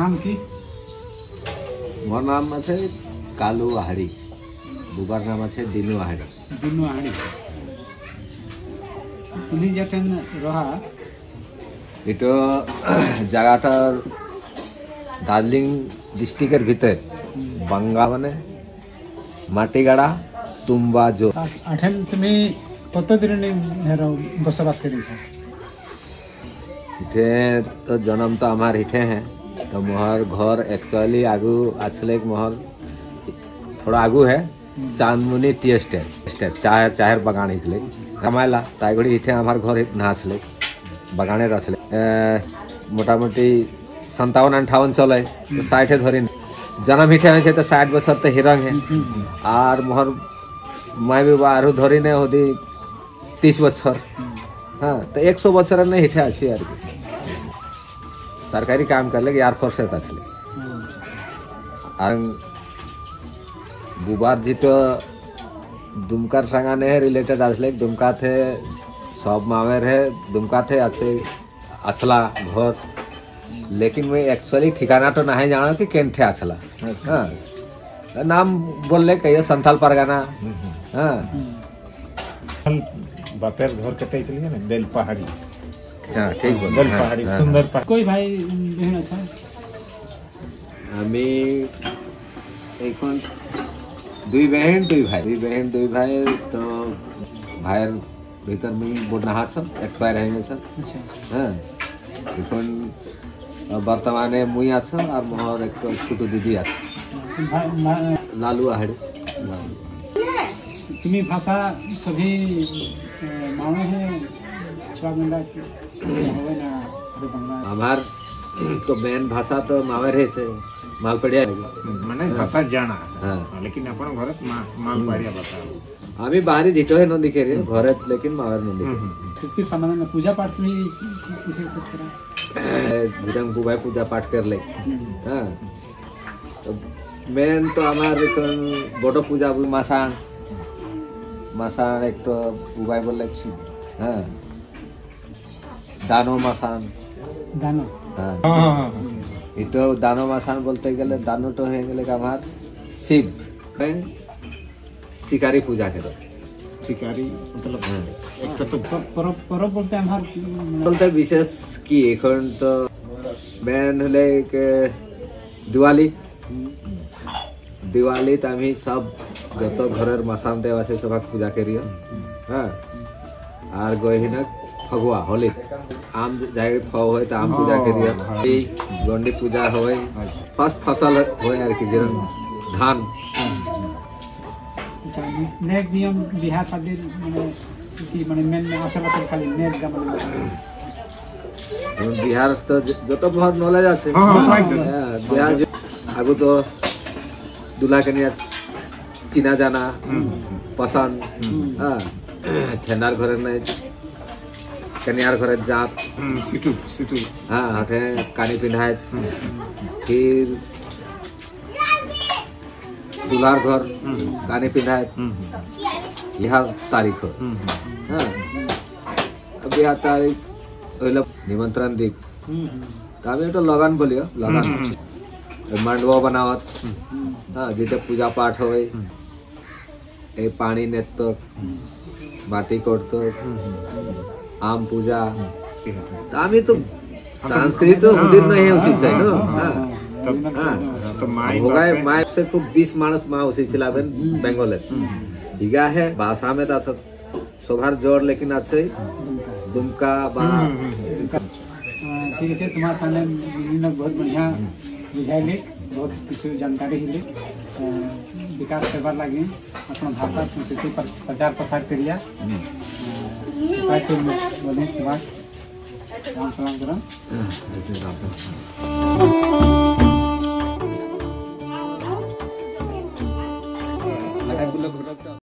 नाम की? मोर नाम আছে কালু আহারি, বুবার নাম আছে দিনু আহারি। দিনু আহারি। তুমি যেখানে রহা এটা জায়গাটার দার্জিলিং ডিস্ট্রিক্টের ভিতর বাঙ্গা মানে মাটিগাড়া তুম্বা জো। আঠেন তুমি কতদিন বসবাস করেছ? इथे तो जन्म तो हमार इथे है, तो मोहर घर एक्चुअली आगू आछले मोहर थोड़ा आगू है चांदमुनी टी स्टेट चाहेर बगान हितले रमायला ताइगड़ी इथे हमार घर नाचले बगाने रचले मोटामुटी 57-58 चले तो 60 धरी जन्म हिथे है तो 60 बछर तो हिरंग है और मोहर माय भी आरु धरी ने होदी 30 बछर। हाँ तो 100 बछर ने हिथे आछी यार सरकारी काम कर ले एयरफोर्स है ताछले और बुबार जी तो दुमकार संगाने है रिलेटेड आछले दुमका थे सब मावेर है दुमका थे अच्छे अछला घर, लेकिन मैं एक्चुअली ठिकाना तो नहीं जाना कि केन थे अछला। हाँ नाम बोल ले कहिए संथाल परगना। हाँ बापेर घर कते चलिए ना बेल पहाड़ी। हाँ ठीक बोल बेल पहाड़ी सुंदर पहाड़ी। कोई भाई बहन अच्छा? আমি এখন দুই बहन दुई भाई तो भाइर भीतर में बोडनाहा छन एक्सपायर है छन। अच्छा हाँ এখন বর্তমানে মুই আছে আর মোর একটা ছোট দিদি আছে লালু আহাড়ি। তুমি भाषा सभी माने हैं छुआगंडा होवे ना बंगाल? हमार तो मेन भाषा तो मावेर है थे मालपेड़िया माने भाषा जाना। हाँ लेकिन अपन घरत मालपेड़िया बताओ आमी बाहरी दिखो है नंदी के रे घरत लेकिन मावेर नंदी इसके संबंध में पूजा पाठ भी किसी से करा जिरंग बुबाई पूजा पाठ कर ले। हाँ तो मेन तो हमार बड़ पूजा मासान मासान एक तो बुबाई बोले। हाँ दानो मासान दानो। हाँ इतो दानो मासान बोलते गले दानो तो है गले का हमार शिव में शिकारी पूजा करो शिकारी मतलब एक तो परब बोलते हमार बोलते विशेष की এখন তো মেন হলে दिवाली আমি সব যত ঘরের মাসান দেব আছে সবাক পূজা করিও। হ্যাঁ আর গহিনা ফগুয়া হোলি আম যাই ফগ হয় তো আম পূজা করিও এই গন্ডি পূজা হয় ফার্স্ট ফসল হয় আর কি যেরকম ধান। नेक नियम बिहार शादी माने की माने मेन आशा खाली नेक का माने बिहार तो जो तो बहुत नॉलेज আছে। बिहार आगु तो दूल्हा कन्या चिना जाना पसंद। हाँ छेनार घर में कन्यार घर जाप सिटू सिटू। हाँ हटे कानी पिंधाए फिर दूल्हार घर कानी पिंधाए यह तारीख हो। हाँ अब यह तारीख निमंत्रण दी तब तो लगन बोलियो लगन मंडवा बनावत। हाँ जिते पूजा पाठ हो ए पानी नेतो माटी कोड़तो आम पूजा तामी तो संस्कृत उदित नहीं है उसी से नो। हाँ तो होगा माय से खूब 20 मानस माँ उसी चिलाबेन बेंगोल हिगा है भाषा में तो सोभार जोर लेकिन अच्छे दुमका बा ठीक है तुम्हारे सामने बहुत बढ़िया बुझाइले बहुत किसी जानकारी हिली विकास करवार लगे अपना भाषा संस्कृति पर प्रचार प्रसार करिया बोले सलाम करो।